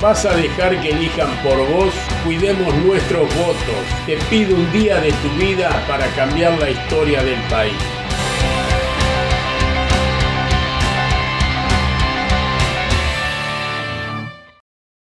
¿Vas a dejar que elijan por vos? Cuidemos nuestros votos. Te pido un día de tu vida para cambiar la historia del país.